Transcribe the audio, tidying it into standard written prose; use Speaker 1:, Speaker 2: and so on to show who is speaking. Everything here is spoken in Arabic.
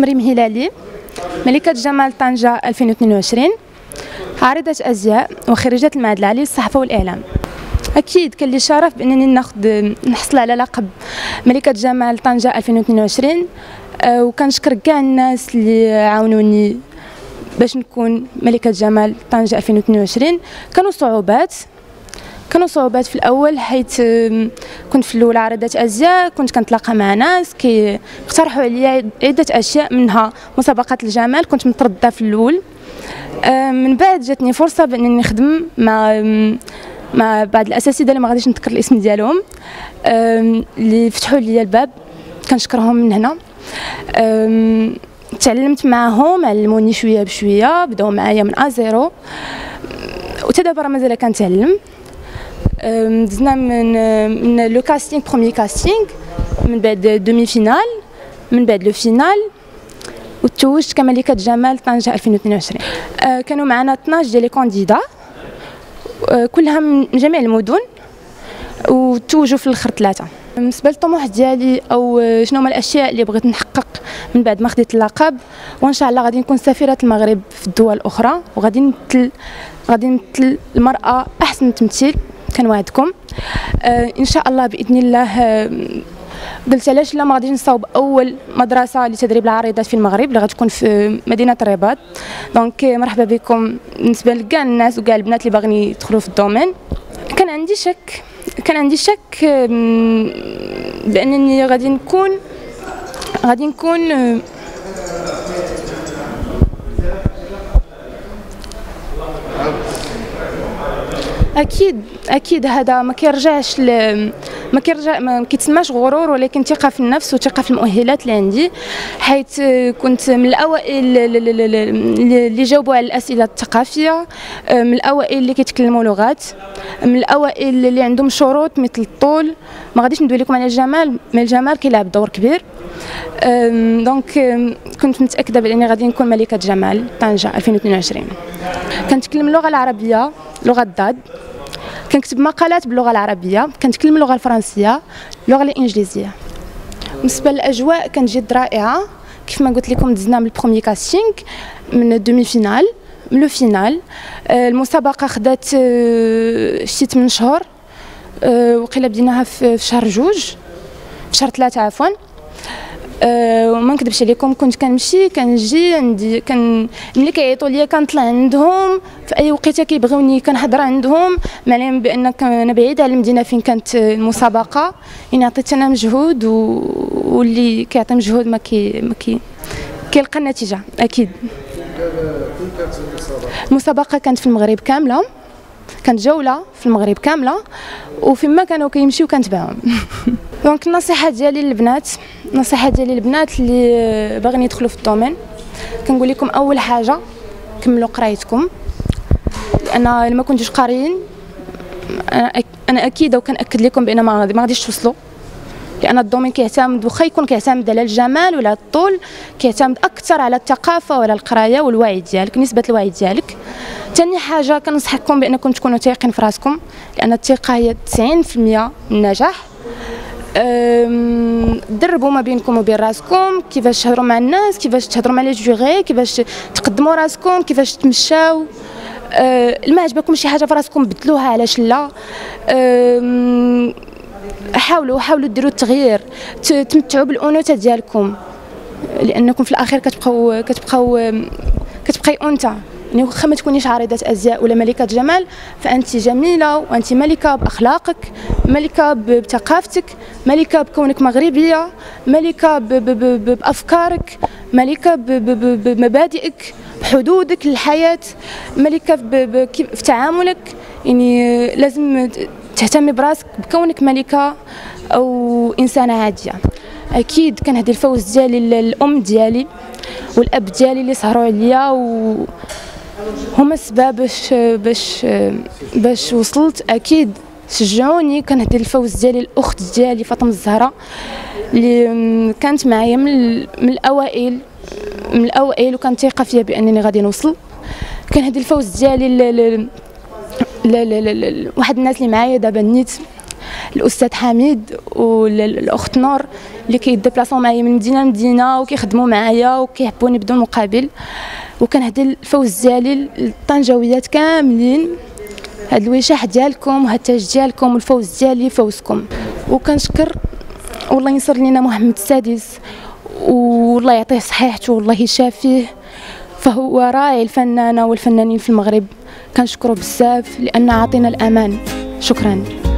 Speaker 1: مريم هلالي، ملكة جمال طنجة 2022، عارضة أزياء وخريجة المعهد العالي للصحافة والإعلام. أكيد كان لي شرف بأنني نحصل على لقب ملكة جمال طنجة 2022، وكنشكر كاع الناس اللي عاونوني باش نكون ملكة جمال طنجة 2022. كانوا صعوبات في الاول، حيث كنت في الاول عارضة ازياء، كنت كنتلاقى مع ناس كيقترحوا عليا عده اشياء منها مسابقات الجمال. كنت متردده في الاول، من بعد جاتني فرصه بانني نخدم مع بعض الاساتذه اللي ما غاديش نذكر الاسم ديالهم، اللي فتحوا لي الباب، كنشكرهم من هنا. تعلمت معهم، علموني شويه بشويه، بداو معايا من A0 وتا دابا راه مازال كنتعلم. دزنا من لو كاستينغ، بروميي كاستينغ، من بعد دومي فينال، من بعد لو فينال، وتوجت كملكة جمال طنجة 2022. كانوا معنا 12 ديال لي كانديدا، كلها من جميع المدن، وتوجوا في الاخر 3. بالنسبه للطموح ديالي او شنو هما الاشياء اللي بغيت نحقق من بعد ما خديت اللقب، وان شاء الله غادي نكون سفيره المغرب في الدول الاخرى، وغادي نمثل المراه احسن تمثيل، كنوعدكم ان شاء الله باذن الله. قلت علاش لا ما غاديش نصاوب اول مدرسه لتدريب العارضات في المغرب اللي غتكون في مدينه الرباط. دونك مرحبا بكم بالنسبه لكاع الناس وكاع البنات اللي باغيين يدخلوا في الدومين. كان عندي شك بانني غادي نكون اكيد هذا ما كيتسماش غرور، ولكن ثقه في النفس وثقه في المؤهلات اللي عندي، حيث كنت من الاوائل اللي جاوبوا على الاسئله الثقافيه، من الاوائل اللي كيتكلموا لغات، من الاوائل اللي عندهم شروط مثل الطول. ما غاديش ندوي لكم على الجمال، ما الجمال كيلعب دور كبير. دونك كنت متاكده باني غادي نكون ملكه جمال طنجه 2022. كنتكلم اللغه العربيه، لغه الضاد، كنكتب مقالات باللغه العربيه، كنتكلم اللغه الفرنسيه، اللغه الانجليزيه. بالنسبه للاجواء كانت جد رائعه، كيف ما قلت لكم دزنا من البروميي كاستينغ، من الدومي فينال، من لو فينال. المسابقه خدات شي 8 شهور، وقيله بديناها في شهر 2، في شهر 3 عفوا. وما نكذبش عليكم، كنت كنمشي كنجي عندي ملي كيعيطوا ليا كنطلع عندهم في اي وقيته كيبغيوني، كنحضر عندهم، معلم بان انا بعيده على المدينه فين كانت المسابقه. يعني عطيت انا مجهود، واللي كيعطي مجهود ما كيلقى النتيجه اكيد. المسابقه كانت في المغرب كامله، كانت جوله في المغرب كامله، وفيما كانوا كيمشيو كنتبعهم. دونك النصيحه ديالي للبنات اللي باغيين يدخلوا في الدومين، كنقول لكم اول حاجه كملوا قرايتكم، لان الا ما كنتوش قاريين انا اكيده وكنأكد لكم بان ما غاديش توصلوا، لان الدومين كيعتمد، واخا يكون كيعتمد على الجمال ولا الطول، كيعتمد اكثر على الثقافه ولا القرايه والوعي ديالك، نسبه الوعي ديالك. ثاني حاجه كنصحكم بانكم تكونوا تايقين في راسكم، لان الثقه هي 90% من النجاح. دربوا ما بينكم وبين راسكم، كيفاش تهضروا مع الناس، كيفاش تهضروا مع لي جوغي، كيفاش تقدموا راسكم، كيفاش تمشاو. ما عجبكم شي حاجه في راسكم بدلوها، علاش لا. حاولوا ديروا التغيير، تمتعوا بالانوثه ديالكم، لانكم في الاخير كتبقاي انثى. يعني واخا ما تكونيش عارضة ازياء ولا ملكة جمال، فانت جميله، وانت ملكه باخلاقك، ملكه بثقافتك، ملكه بكونك مغربيه، ملكه بافكارك، ملكه بمبادئك، بحدودك للحياه، ملكه في تعاملك. يعني لازم تهتمي براسك بكونك ملكه او انسانه عاديه. اكيد كنهدي الفوز ديالي للام ديالي والاب ديالي اللي سهروا عليا، وهما السبب باش وصلت. اكيد شجعوني. كنهدي الفوز ديالي الاخت ديالي فاطمه الزهراء، اللي كانت معايا من الاوائل وكانت ثقه فيا بانني غادي نوصل. كنهدي الفوز ديالي واحد الناس اللي معايا دابا نيت، الاستاذ حميد والاخت نور اللي كيديبلاصاو معايا من مدينه لمدينه وكيخدموا معايا وكيحبوني بدون مقابل. وكنهدي الفوز ديالي للطنجاويات كاملين، هاد الوشاح ديالكم وهاد التاج ديالكم والفوز ديالي فوزكم. وكنشكر والله ينصر لينا محمد السادس والله يعطيه صحيحته والله يشافيه، فهو راعي الفنانه والفنانين في المغرب. كنشكره بزاف لان عطينا الامان. شكرا.